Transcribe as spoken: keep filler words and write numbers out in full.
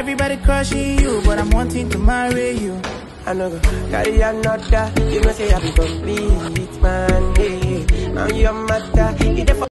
Everybody crushing you, but I'm wanting to marry you. I know go carry another, you know say I be complete, man.